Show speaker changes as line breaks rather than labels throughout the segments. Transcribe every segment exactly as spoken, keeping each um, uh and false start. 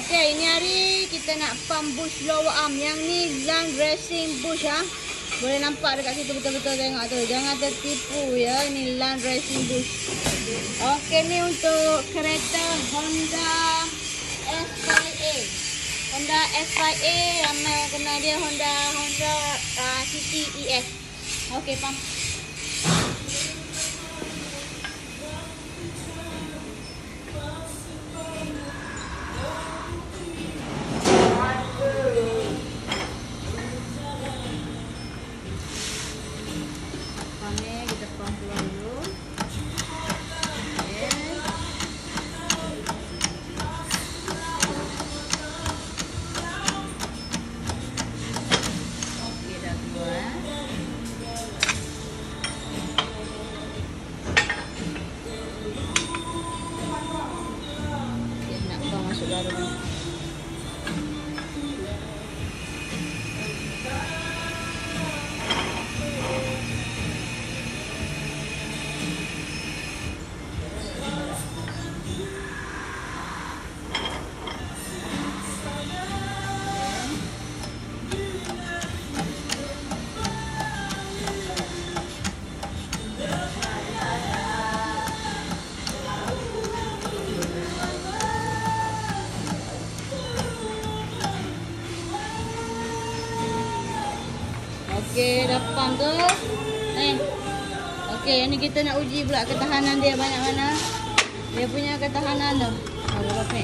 Okey, ini hari kita nak pump bush lower arm. Yang ni Land Racing bush ha. Boleh nampak dekat situ betul-betul tengok tu. Jangan tertipu ya. Ini Land Racing bush. Okey, ni untuk kereta Honda S Y A. Honda S Y A, ramai orang kenal dia Honda Honda uh, City E S. Okey, pump. Kita pump keluar dulu. Masuk dalam ni. Okey, dah pump tu. Ni. Okey, yang ni kita nak uji pula ketahanan dia banyak mana. Dia punya ketahanan tu. Kalau pakai.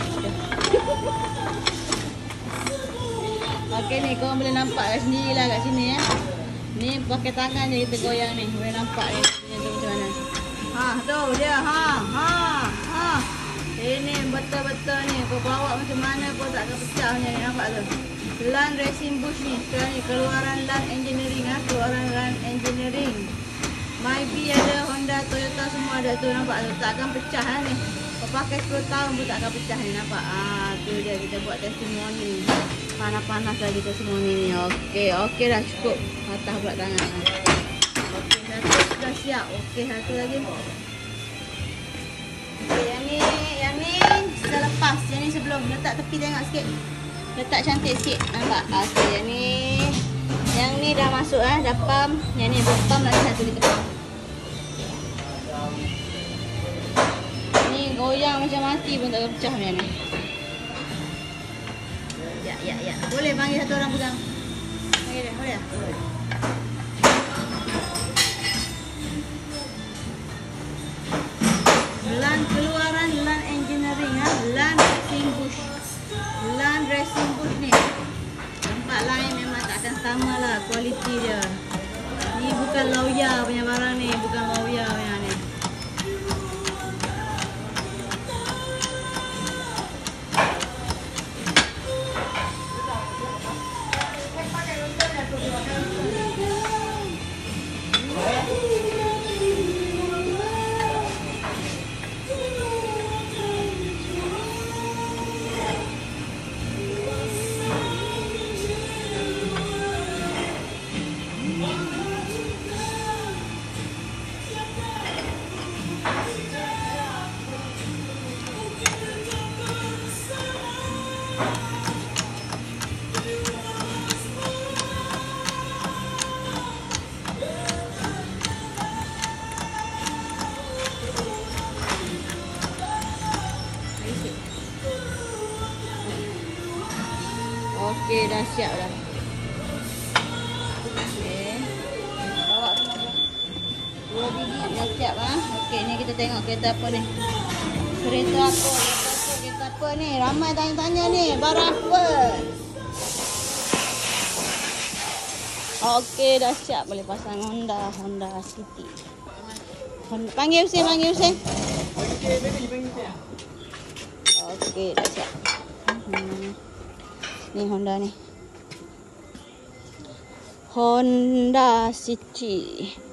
Okey ni, korang boleh nampak kat sendiri lah kat sini ya. Ni pakai tangan je kita goyang ni. Boleh nampak ni punya tu macam mana. Ha, tu dia. Ha, ha, ha. Ini betul-betul ni. Kau bawa macam mana kau tak akan pecah ni. Nampak tu? Land Racing bush ni. Sekarang ni keluaran Land Engineering ha. Keluaran Land Engineering. Myvi ada, Honda, Toyota semua ada tu. Nampak tu? Tak akan pecah ha, ni. Kau pakai sepuluh tahun pun tak akan pecah ni. Nampak? Ah, tu dia kita buat testimoni. Panas-panas lagi testimoni ni. Okey, okey dah cukup. Patah pula tangan. Okey, satu sudah siap. Okey, satu lagi. Okey, yang ni, yang ni sudah lepas. Yang ni sebelum. Letak tepi tengok sikit. Letak cantik sikit. Nampak? Okey, yang ni. Yang ni dah masuk ah, dah pump. Yang ni belum pump lagi satu kita pump. Ni goyang macam mati pun tak akan pecah macam ni. Ya, ya, ya. Boleh panggil satu orang pegang. Panggil dia, boleh tak? Boleh. Land keluaran Land Engineering ha. Land Racing bush. Land Racing bush ni. Tempat lain memang tak akan sama lah kualiti dia. Ni bukan Lauya punya barang ni. Bukan Lauya punya ni. Okey, dah siap dah. Okey. Bawa semua. Dua biji dah siap ah. Okey, ni kita tengok kereta apa ni. Kereta apa? Kereta apa? Kereta apa ni? Ramai tanya-tanya ni. Barang apa? Okey, dah siap. Boleh pasang Honda, Honda City. Honda. Panggil Hussein, panggil Hussein. Okey, dah siap. Hmm. Ni Honda ni. Honda City.